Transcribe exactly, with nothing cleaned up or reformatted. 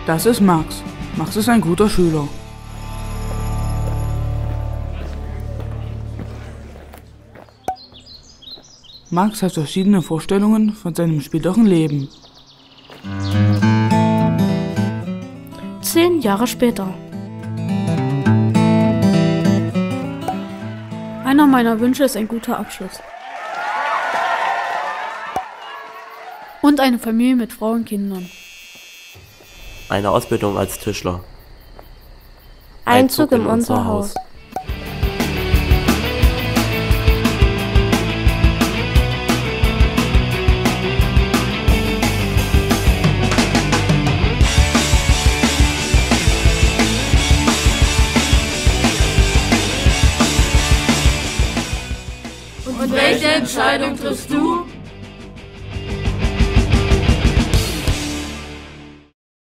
Das ist Max. Max ist ein guter Schüler. Max hat verschiedene Vorstellungen von seinem späteren Leben. Zehn Jahre später. Einer meiner Wünsche ist ein guter Abschluss. Und eine Familie mit Frau und Kindern. Eine Ausbildung als Tischler. Einzug in unser Haus. Und welche Entscheidung triffst du?